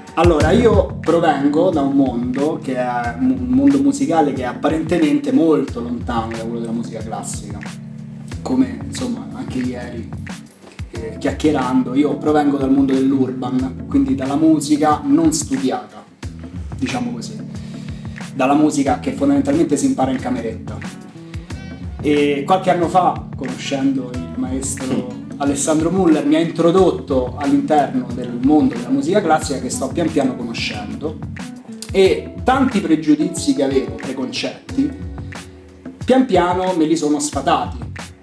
Allora, io provengo da un mondo che è un mondo musicale che è apparentemente molto lontano da quello della musica classica. Come insomma anche ieri chiacchierando, io provengo dal mondo dell'urban, quindi dalla musica non studiata, diciamo così, dalla musica che fondamentalmente si impara in cameretta. E qualche anno fa, conoscendo il maestro Alessandro Muller, mi ha introdotto all'interno del mondo della musica classica che sto pian piano conoscendo, e tanti pregiudizi che avevo, preconcetti, pian piano me li sono sfatati.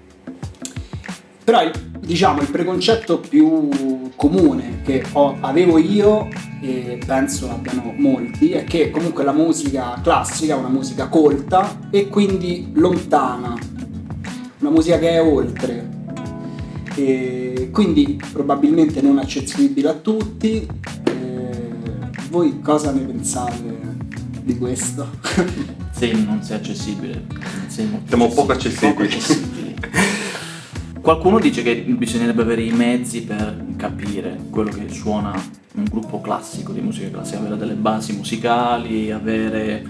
Però diciamo il preconcetto più comune che avevo io, e penso abbiano molti, è che comunque la musica classica è una musica colta e quindi lontana, una musica che è oltre, e quindi probabilmente non accessibile a tutti. Voi cosa ne pensate di questo? Sì, non sei accessibile. Siamo poco accessibili. Qualcuno dice che bisognerebbe avere i mezzi per capire quello che suona un gruppo classico di musica classica, avere delle basi musicali, avere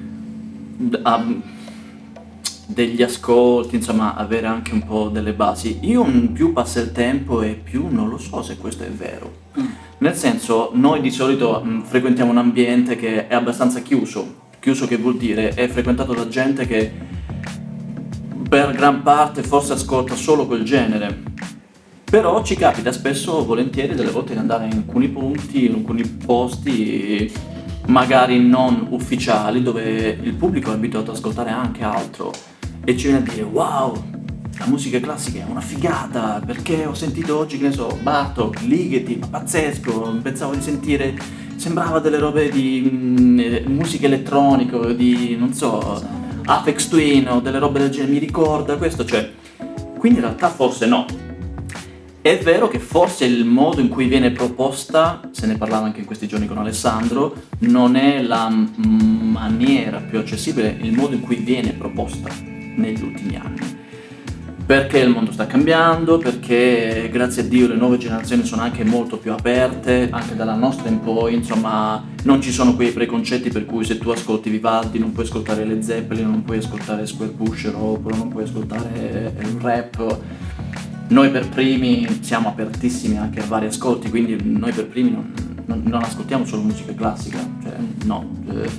degli ascolti, insomma avere anche un po' delle basi. Io più passa il tempo e più non lo so se questo è vero. Nel senso, noi di solito frequentiamo un ambiente che è abbastanza chiuso che vuol dire è frequentato da gente che per gran parte forse ascolta solo quel genere, però ci capita spesso volentieri delle volte di andare in alcuni punti, in alcuni posti magari non ufficiali, dove il pubblico è abituato ad ascoltare anche altro e ci viene a dire wow, la musica classica è una figata, perché ho sentito oggi, che ne so, Bartok, Ligeti, ma pazzesco, pensavo di sentire, sembrava delle robe di musica elettronica, di non so, Aphex Twin o delle robe del genere, mi ricorda questo, cioè, quindi in realtà forse no. È vero che forse il modo in cui viene proposta, se ne parlava anche in questi giorni con Alessandro, non è la maniera più accessibile, il modo in cui viene proposta negli ultimi anni. Perché il mondo sta cambiando, perché grazie a Dio le nuove generazioni sono anche molto più aperte, anche dalla nostra in poi, insomma non ci sono quei preconcetti per cui se tu ascolti Vivaldi non puoi ascoltare Led Zeppelin, non puoi ascoltare Square Pusher oppure non puoi ascoltare il rap. Noi per primi siamo apertissimi anche a vari ascolti, quindi noi per primi non ascoltiamo solo musica classica, cioè no.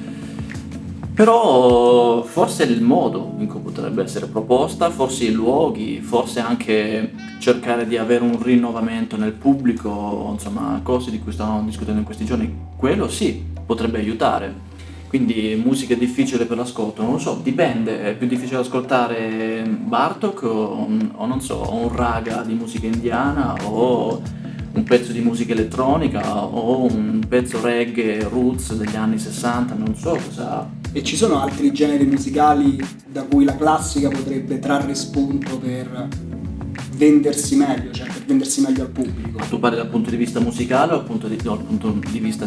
Però forse il modo in cui potrebbe essere proposta, forse i luoghi, forse anche cercare di avere un rinnovamento nel pubblico, insomma cose di cui stavamo discutendo in questi giorni, quello sì, potrebbe aiutare. Quindi musica è difficile per l'ascolto, non lo so, dipende, è più difficile ascoltare Bartok o non so, un raga di musica indiana o un pezzo di musica elettronica o un pezzo reggae roots degli anni 60, non so cosa. E ci sono altri generi musicali da cui la classica potrebbe trarre spunto per vendersi meglio, cioè per vendersi meglio al pubblico? Ma tu parli dal punto di vista musicale o dal punto di vista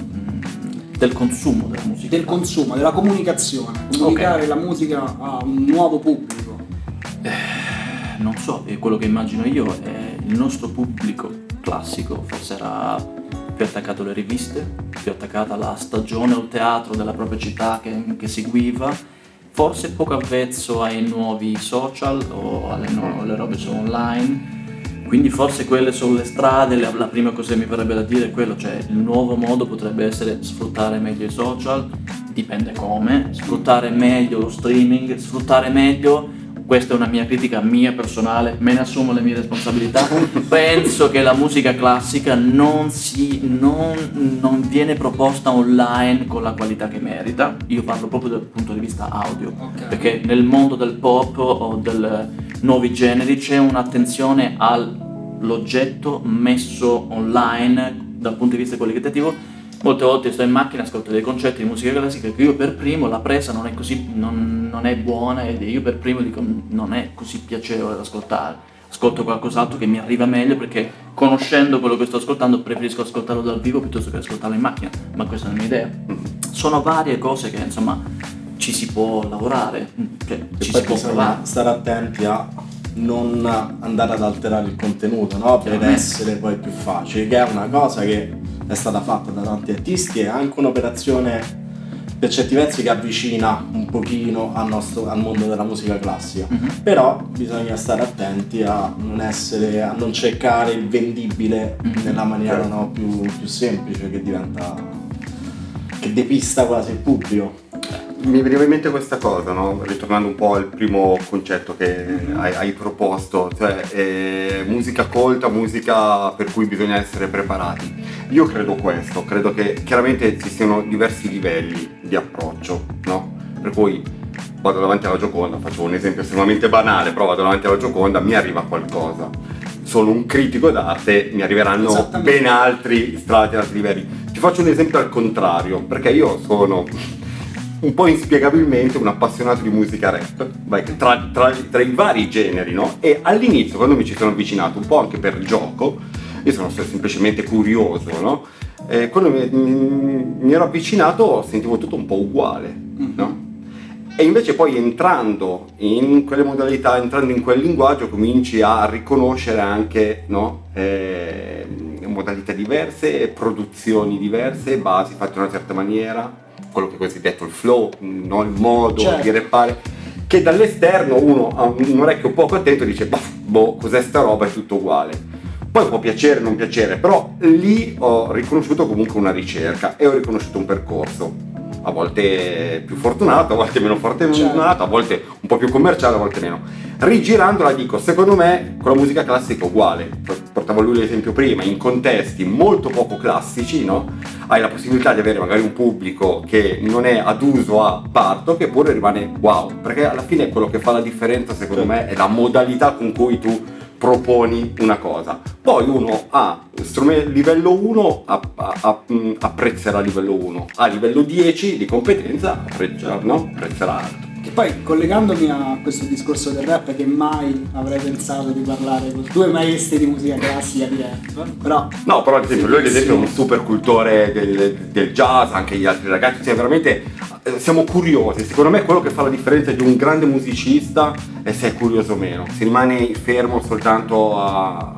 del consumo della musica? Del consumo, della comunicazione, comunicare la musica a un nuovo pubblico. Non so, quello che immagino io è il nostro pubblico classico, forse era più attaccato alle riviste, più attaccato alla stagione o al teatro della propria città che seguiva, forse poco avvezzo ai nuovi social o alle robe su online. Quindi forse quelle sulle strade, la prima cosa che mi verrebbe da dire è quello, cioè il nuovo modo potrebbe essere sfruttare meglio i social, dipende come, sfruttare meglio lo streaming, sfruttare meglio, questa è una mia critica mia personale, me ne assumo le mie responsabilità, penso che la musica classica non viene proposta online con la qualità che merita, io parlo proprio dal punto di vista audio, perché nel mondo del pop o dei nuovi generi c'è un'attenzione all'oggetto messo online dal punto di vista qualitativo. Molte volte sto in macchina, ascolto dei concerti di musica classica che io per primo la presa non è così, non è buona ed io per primo dico non è così piacevole da ascoltare. Ascolto qualcos'altro che mi arriva meglio perché conoscendo quello che sto ascoltando preferisco ascoltarlo dal vivo piuttosto che ascoltarlo in macchina, ma questa è la mia idea. Sono varie cose che insomma ci si può lavorare, cioè, ci si può provare. Stare attenti a non andare ad alterare il contenuto, no? Per essere poi più facile, che è una cosa che è stata fatta da tanti artisti, è anche un'operazione per certi versi che avvicina un pochino al mondo della musica classica, però bisogna stare attenti a non cercare il vendibile nella maniera più semplice, che depista quasi il pubblico. Mi veniva in mente questa cosa, no? Ritornando un po' al primo concetto che hai proposto, cioè musica colta, musica per cui bisogna essere preparati. Io credo che chiaramente ci siano diversi livelli di approccio, no? Per cui vado davanti alla Gioconda, faccio un esempio estremamente banale, però vado davanti alla Gioconda, mi arriva qualcosa. Sono un critico d'arte, mi arriveranno ben altri strati, altri livelli. Ti faccio un esempio al contrario, perché io sono un po' inspiegabilmente un appassionato di musica rap, tra i vari generi, no? E all'inizio, quando mi ci sono avvicinato, un po' anche per gioco, io sono semplicemente curioso, no? Quando mi ero avvicinato sentivo tutto un po' uguale, no? E invece poi entrando in quelle modalità, entrando in quel linguaggio, cominci a riconoscere anche, no? Modalità diverse, produzioni diverse, basi fatte in una certa maniera, quello che è cosiddetto il flow, no? Il modo di rappare, che dall'esterno uno ha un orecchio poco attento e dice cos'è sta roba, è tutto uguale. Poi può piacere o non piacere, però lì ho riconosciuto comunque una ricerca e ho riconosciuto un percorso, a volte più fortunato, a volte meno fortunato, a volte un po' più commerciale, a volte meno. Rigirandola dico, secondo me con la musica classica è uguale. Portavo lui l'esempio prima, in contesti molto poco classici, no? Hai la possibilità di avere magari un pubblico che non è aduso a parto, che pure rimane wow, perché alla fine quello che fa la differenza secondo me è la modalità con cui tu proponi una cosa. Poi uno a livello 1 apprezzerà livello 1, a livello 10 di competenza apprezzerà altro. E poi, collegandomi a questo discorso del rap, che mai avrei pensato di parlare con due maestri di musica classica di rap, però... No, però ad esempio lui è un super cultore del jazz, anche gli altri ragazzi, cioè veramente siamo curiosi. Secondo me quello che fa la differenza di un grande musicista è se è curioso o meno. Si rimane fermo soltanto al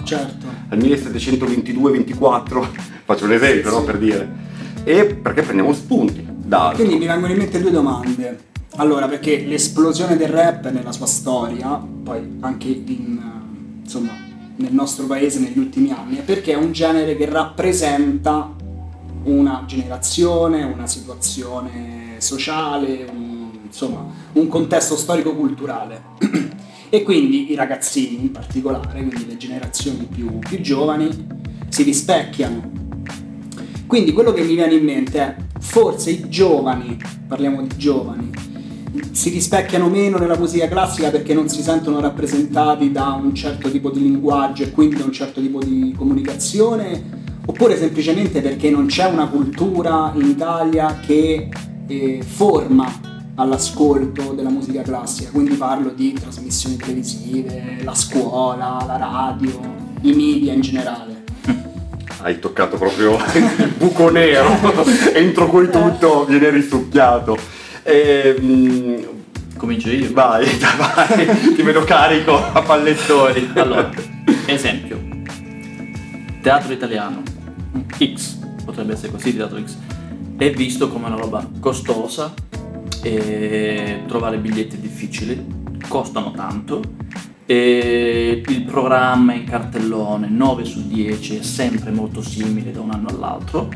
1722-24, faccio un esempio, no, per dire, e perché prendiamo spunti da altro. Quindi mi vengono in mente due domande. Allora, perché l'esplosione del rap nella sua storia, poi anche nel nostro paese negli ultimi anni, è perché è un genere che rappresenta una generazione, una situazione sociale, un contesto storico-culturale. E quindi i ragazzini in particolare, quindi le generazioni più giovani, si rispecchiano. Quindi quello che mi viene in mente è, forse i giovani, parliamo di giovani, si rispecchiano meno nella musica classica perché non si sentono rappresentati da un certo tipo di linguaggio e quindi da un certo tipo di comunicazione, oppure semplicemente perché non c'è una cultura in Italia che forma all'ascolto della musica classica. Quindi parlo di trasmissioni televisive, la scuola, la radio, i media in generale. Hai toccato proprio il buco nero, entro cui tutto viene risucchiato. Comincio io? Vai, ti vedo carico a pallettoni. Allora, esempio, teatro italiano X, potrebbe essere così, teatro X, è visto come una roba costosa, e trovare biglietti è difficile, costano tanto, e il programma in cartellone 9 su 10 è sempre molto simile da un anno all'altro,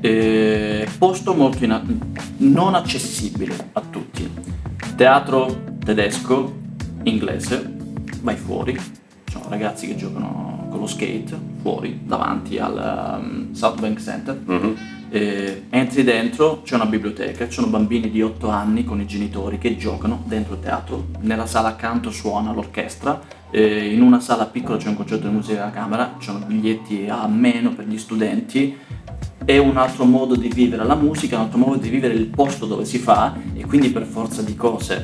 posto molto non accessibile a tutti. Teatro tedesco, inglese, vai fuori, ci sono ragazzi che giocano con lo skate fuori davanti al South Bank Center. Entri dentro, c'è una biblioteca, ci sono bambini di 8 anni con i genitori che giocano dentro il teatro, nella sala accanto suona l'orchestra, in una sala piccola c'è un concerto di musica da camera, ci sono biglietti a meno per gli studenti. È un altro modo di vivere la musica, un altro modo di vivere il posto dove si fa, e quindi per forza di cose,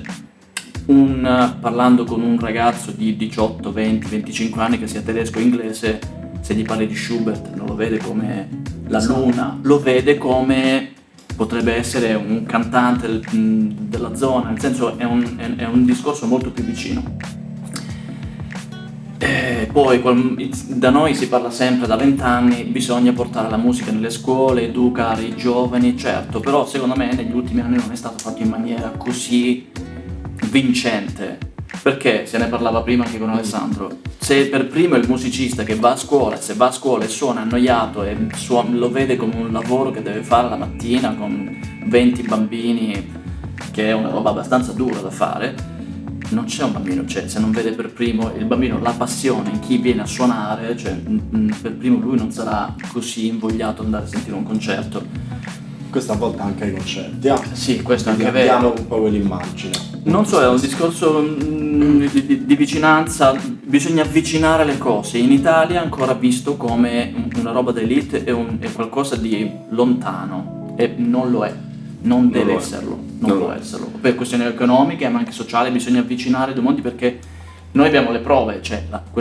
parlando con un ragazzo di 18, 20, 25 anni che sia tedesco o inglese, se gli parli di Schubert non lo vede come la luna, lo vede come potrebbe essere un cantante della zona, nel senso è un discorso molto più vicino. poi da noi si parla sempre da 20 anni, bisogna portare la musica nelle scuole, educare i giovani, certo, però secondo me negli ultimi anni non è stato fatto in maniera così vincente, perché se ne parlava prima anche con Alessandro, se per primo il musicista che va a scuola, se va a scuola e suona annoiato e lo vede come un lavoro che deve fare la mattina con 20 bambini, che è una roba abbastanza dura da fare, non c'è un bambino, cioè se non vede per primo il bambino la passione in chi viene a suonare, cioè per primo lui non sarà così invogliato ad andare a sentire un concerto. Questa volta anche ai concerti, Sì, questo è anche abbiamo vero. un po' quell'immagine. Non so, è un discorso di vicinanza, bisogna avvicinare le cose. In Italia è ancora visto come una roba d'elite, è qualcosa di lontano, e non lo è, non deve esserlo, non può esserlo. Per questioni economiche ma anche sociali bisogna avvicinare i due mondi, perché noi abbiamo le prove, cioè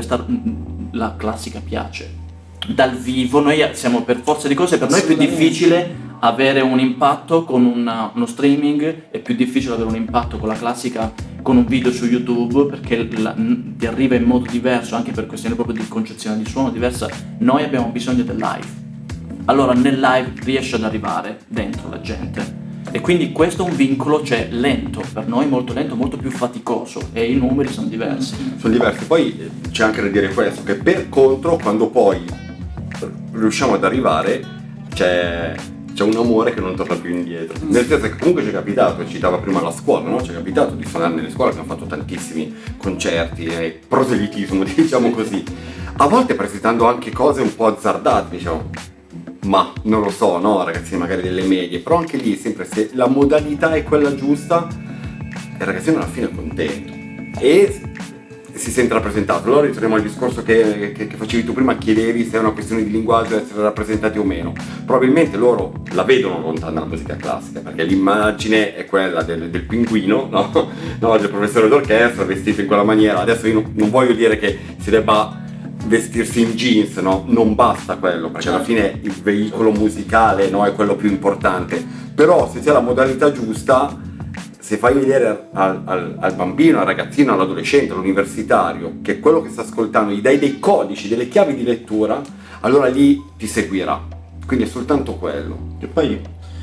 la classica piace. Dal vivo noi siamo, per forza di cose, per noi è più difficile avere un impatto con uno streaming, è più difficile avere un impatto con la classica, con un video su YouTube, perché ti arriva in modo diverso, anche per questioni proprio di concezione di suono diversa. Noi abbiamo bisogno del live, allora nel live riesce ad arrivare dentro la gente, e quindi questo è un vincolo, cioè lento, per noi molto lento, molto più faticoso, e i numeri sono diversi. Sono diversi, poi c'è anche da dire questo, che per contro quando poi riusciamo ad arrivare c'è un amore che non torna più indietro, nel senso che comunque ci è capitato, citava prima la scuola, no? Ci è capitato di suonare nelle scuole, abbiamo fatto tantissimi concerti e proselitismo, diciamo così, a volte presentando anche cose un po' azzardate, diciamo, ma non lo so, no, ragazzini magari delle medie, però anche lì sempre se la modalità è quella giusta, il ragazzino alla fine è contento e si sente rappresentato. Allora ritorniamo al discorso che facevi tu prima, chiedevi se è una questione di linguaggio essere rappresentati o meno. Probabilmente loro la vedono lontana dalla musica classica, perché l'immagine è quella del pinguino, no? No, del professore d'orchestra vestito in quella maniera. Adesso io non voglio dire che si debba vestirsi in jeans, no? Non basta quello, perché alla fine il veicolo musicale, no, è quello più importante. Però se c'è la modalità giusta, se fai vedere al bambino, al ragazzino, all'adolescente, all'universitario, che quello che sta ascoltando gli dai dei codici, delle chiavi di lettura, allora lì ti seguirà. Quindi è soltanto quello. E poi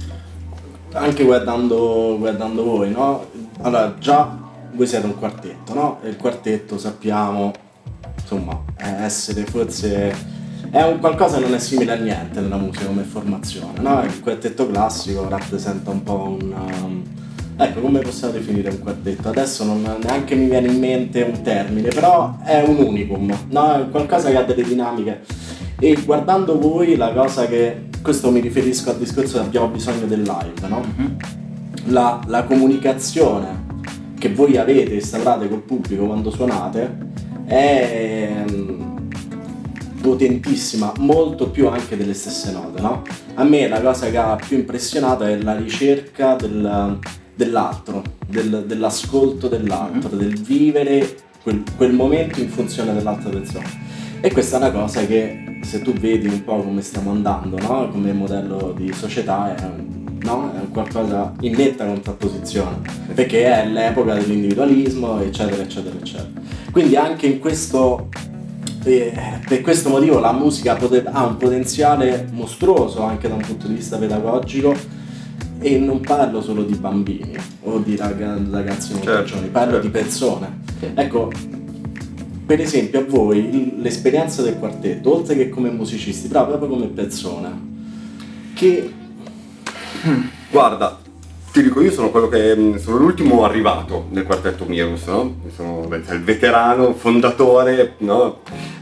anche guardando voi, no? Allora già voi siete un quartetto, no? E il quartetto sappiamo, insomma, essere forse è un qualcosa che non è simile a niente nella musica come formazione, no? Il quartetto classico rappresenta un po' ecco, come possiamo definire un quartetto? Adesso neanche mi viene in mente un termine, però è un unicum, no? È qualcosa che ha delle dinamiche. E guardando voi, la cosa che... Questo mi riferisco al discorso che abbiamo bisogno del live, no? La comunicazione che voi avete instaurate col pubblico quando suonate è potentissima, molto più anche delle stesse note, no? A me la cosa che ha più impressionato è la ricerca dell'altro, dell'ascolto dell'altro, del vivere quel momento in funzione dell'altra persona. E questa è una cosa che, se tu vedi un po' come stiamo andando, no? Come modello di società, è qualcosa in netta contrapposizione, perché è l'epoca dell'individualismo, eccetera eccetera eccetera. Quindi anche in questo, per questo motivo la musica ha un potenziale mostruoso anche da un punto di vista pedagogico. E non parlo solo di bambini o di ragazzi molto giovani, parlo di persone. Ecco, per esempio a voi l'esperienza del quartetto, oltre che come musicisti, però proprio come persone, che... Guarda, ti dico, io sono quello che sono l'ultimo arrivato nel quartetto Mirus, no? Sono il veterano, fondatore, no?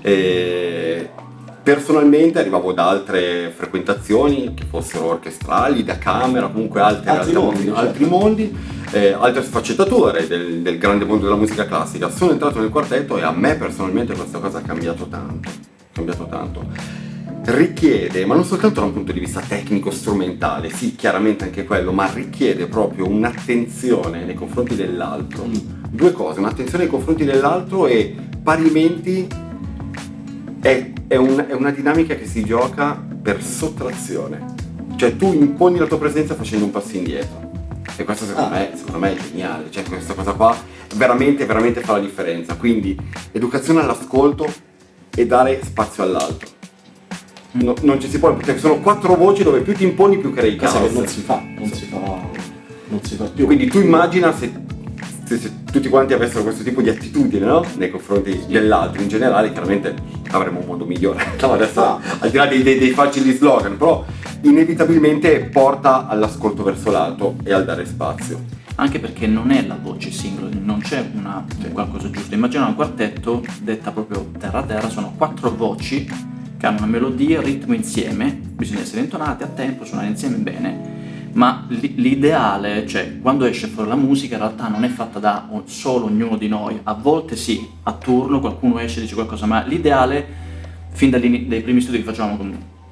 E personalmente arrivavo da altre frequentazioni, che fossero orchestrali, da camera, comunque altri mondi, altre sfaccettature del grande mondo della musica classica. Sono entrato nel quartetto e a me personalmente questa cosa ha cambiato tanto. Richiede, ma non soltanto da un punto di vista tecnico, strumentale, sì, chiaramente anche quello, ma richiede proprio un'attenzione nei confronti dell'altro. Due cose, un'attenzione nei confronti dell'altro e parimenti è una dinamica che si gioca per sottrazione. Cioè tu imponi la tua presenza facendo un passo indietro. E questo secondo me è geniale, cioè questa cosa qua veramente fa la differenza. Quindi educazione all'ascolto e dare spazio all'altro. Non ci si può, perché sono 4 voci dove più ti imponi più crei Cosa caos. che non si fa più. Quindi tu immagina se tutti quanti avessero questo tipo di attitudine, no? Nei confronti dell'altro in generale, chiaramente avremmo un mondo migliore. No, adesso, al di là dei facili slogan, però inevitabilmente porta all'ascolto verso l'alto e al dare spazio. Anche perché non è la voce singola, non c'è qualcosa giusto. Immagina un quartetto detta proprio terra a terra, sono 4 voci che hanno una melodia, ritmo insieme, bisogna essere intonati a tempo, suonare insieme bene. Ma l'ideale, cioè quando esce fuori la musica, in realtà non è fatta da solo ognuno di noi. A volte sì, a turno qualcuno esce e dice qualcosa, ma l'ideale, fin dai primi studi che facevamo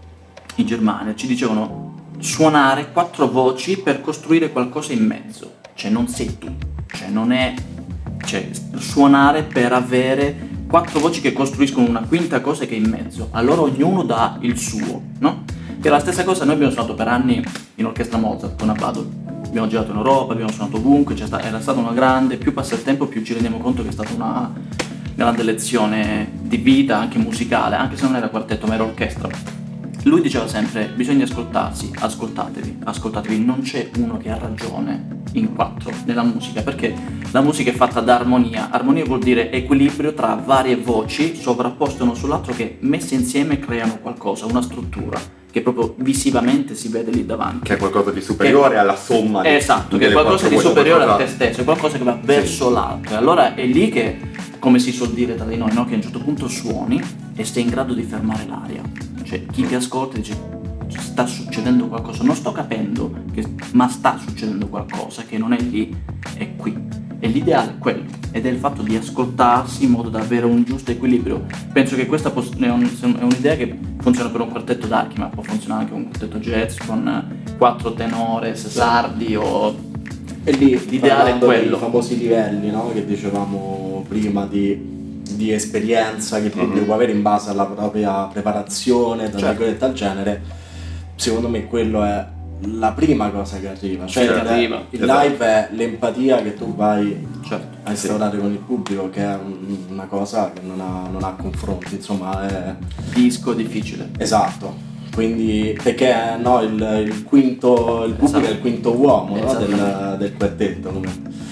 in Germania, ci dicevano suonare 4 voci per costruire qualcosa in mezzo. Cioè non sei tu, cioè non è, cioè suonare per avere 4 voci che costruiscono una quinta cosa che è in mezzo, allora ognuno dà il suo, no? Che è la stessa cosa. Noi abbiamo suonato per anni in orchestra Mozart con Abbado, abbiamo girato in Europa, abbiamo suonato ovunque, era stata una grande, più passa il tempo più ci rendiamo conto che è stata una grande lezione di vita, anche musicale, anche se non era quartetto ma era orchestra. Lui diceva sempre, bisogna ascoltarsi, ascoltatevi, non c'è uno che ha ragione in 4 nella musica, perché la musica è fatta da armonia. Armonia vuol dire equilibrio tra varie voci sovrapposte uno sull'altro che messe insieme creano qualcosa, una struttura che proprio visivamente si vede lì davanti. Che è qualcosa di superiore alla somma. Esatto, che è qualcosa di superiore a te stesso, è qualcosa che va verso l'alto. E allora è lì che, come si suol dire tra di noi, no? Che a un certo punto suoni e sei in grado di fermare l'aria. Cioè chi ti ascolta dice sta succedendo qualcosa, non sto capendo, ma sta succedendo qualcosa che non è lì, è qui. E l'ideale è quello, ed è il fatto di ascoltarsi in modo da avere un giusto equilibrio. Penso che questa è un'idea che funziona per un quartetto d'archi, ma può funzionare anche un quartetto jazz con 4 tenores, sardi o... E lì l'ideale è quello. I famosi livelli, no? Che dicevamo prima di esperienza che il pubblico può avere in base alla propria preparazione, tra virgolette, al genere. Secondo me quello è la prima cosa che arriva, cioè il live è l'empatia che tu vai a instaurare con il pubblico, che è una cosa che non ha confronti, insomma è disco difficile. Esatto, quindi perché no, il pubblico è il quinto uomo, no, del quartetto, come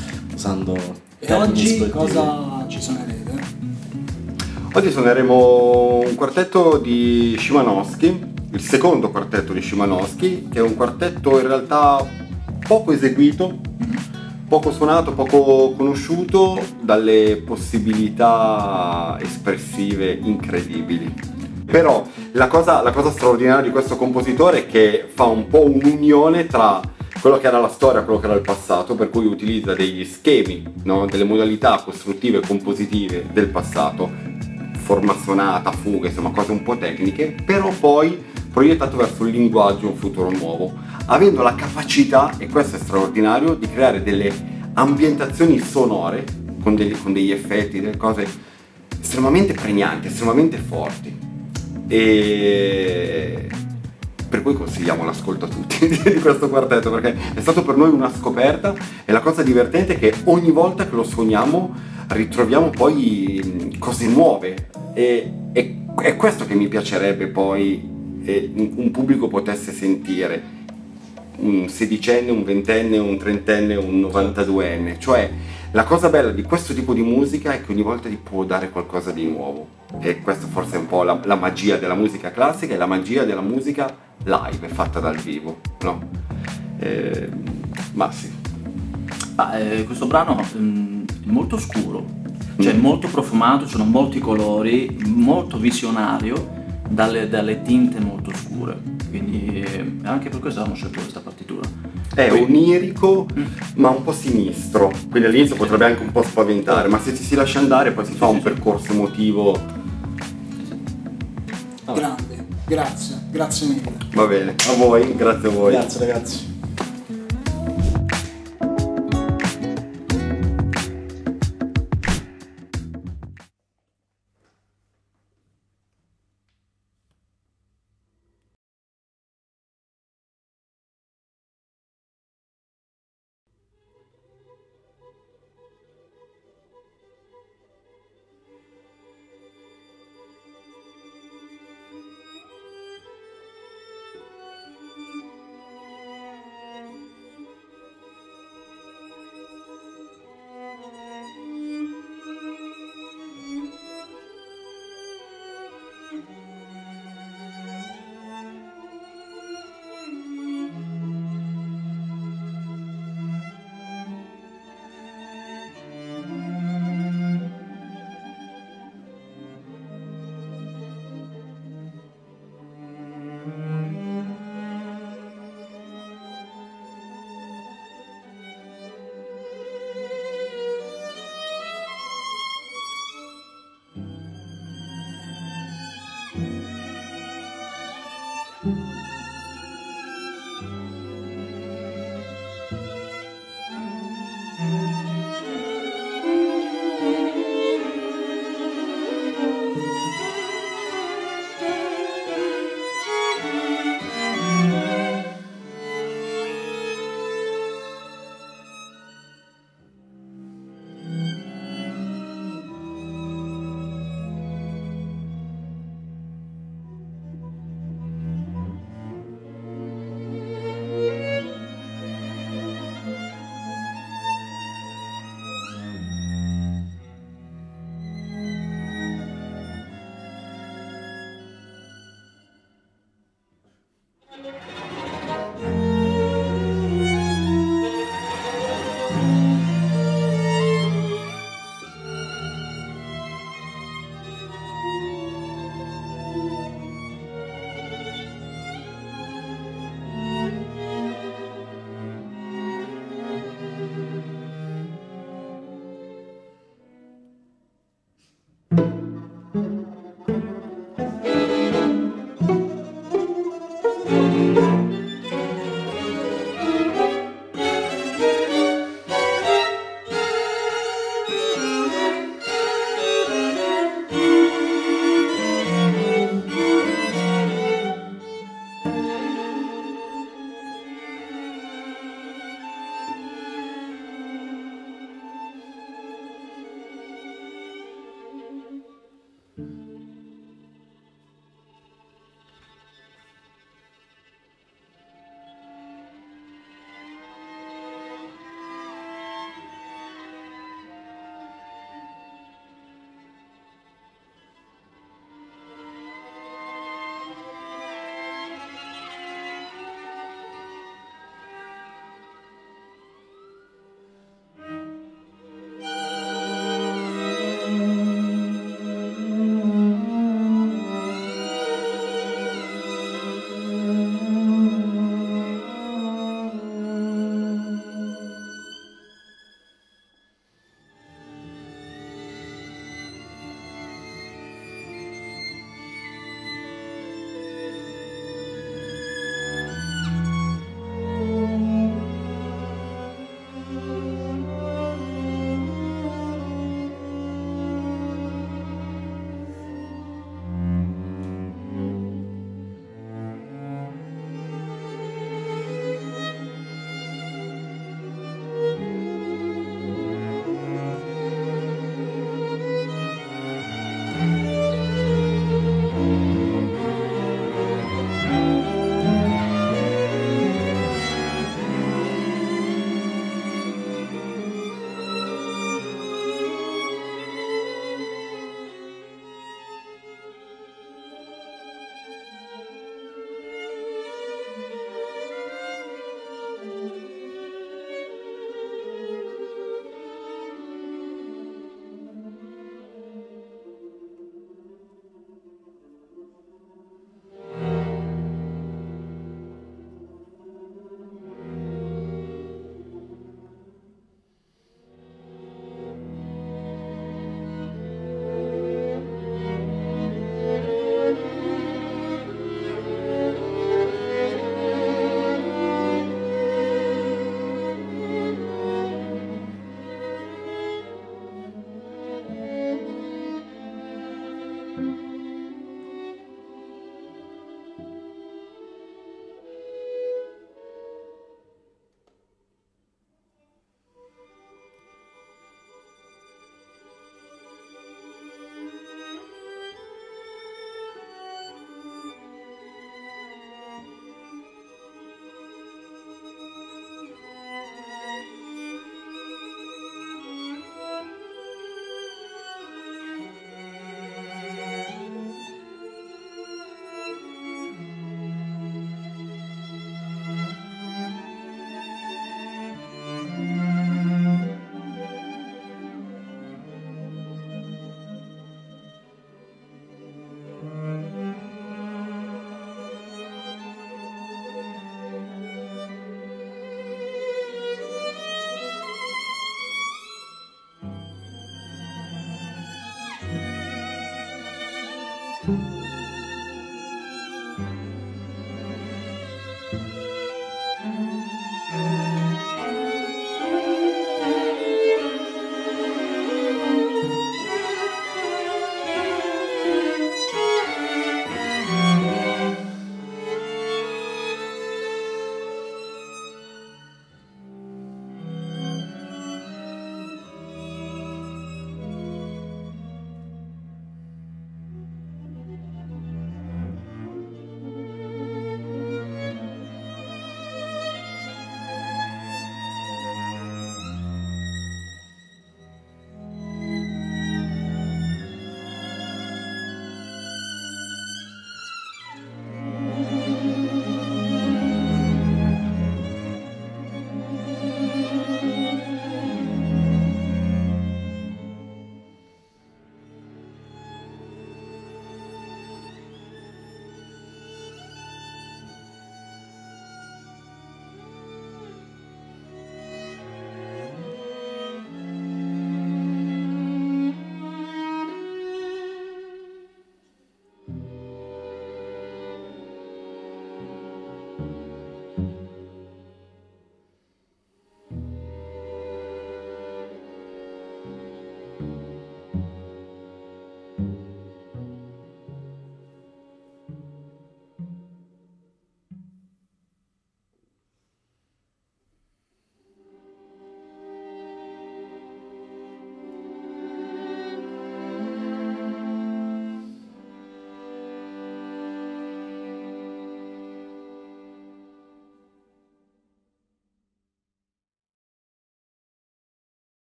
usando. E oggi cosa ci suonerete? Oggi suoneremo un quartetto di Szymanowski, il secondo quartetto di Szymanowski, che è un quartetto in realtà poco eseguito, poco suonato, poco conosciuto, dalle possibilità espressive incredibili. Però la cosa straordinaria di questo compositore è che fa un po' un'unione tra quello che era la storia e quello che era il passato, per cui utilizza degli schemi, no? Delle modalità costruttive e compositive del passato, forma sonata, fuga, insomma cose un po' tecniche, però poi proiettato verso il linguaggio, un futuro nuovo, avendo la capacità, e questo è straordinario, di creare delle ambientazioni sonore con degli effetti, delle cose estremamente pregnanti, estremamente forti. E per cui consigliamo l'ascolto a tutti di questo quartetto, perché è stato per noi una scoperta, e la cosa divertente è che ogni volta che lo suoniamo ritroviamo poi cose nuove, e è questo che mi piacerebbe poi un pubblico potesse sentire, un sedicenne, un ventenne, un trentenne, un 92enne, cioè la cosa bella di questo tipo di musica è che ogni volta ti può dare qualcosa di nuovo, e questo forse è un po' la magia della musica classica e la magia della musica live fatta dal vivo, no? Ma sì. Questo brano è molto scuro, cioè molto profumato, ci sono molti colori, molto visionario, dalle tinte molto scure, quindi anche per questo abbiamo scelto questa partitura. È onirico ma un po' sinistro, quindi all'inizio potrebbe anche un po' spaventare, ma se ci si lascia andare poi si fa un percorso emotivo. Grande, grazie mille. Va bene, a voi, grazie a voi. Grazie ragazzi.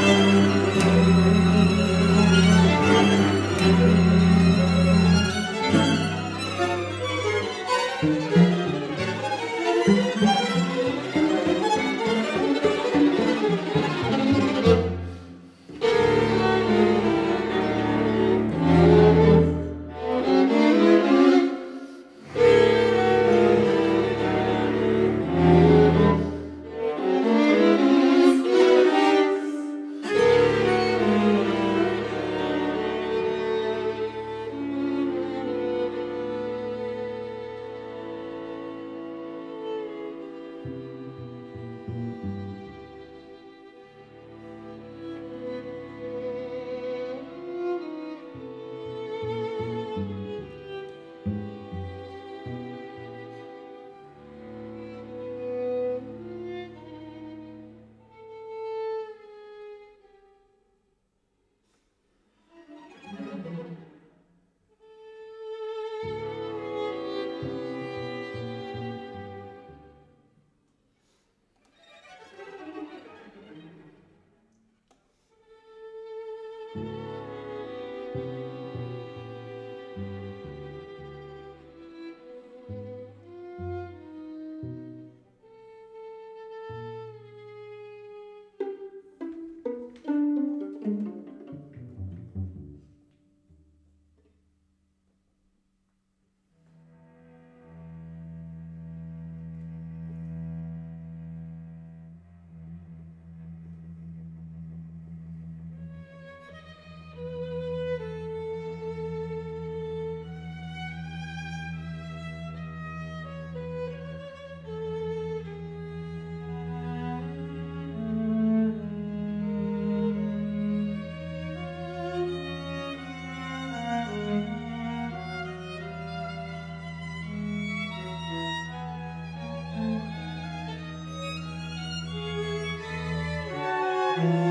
Thank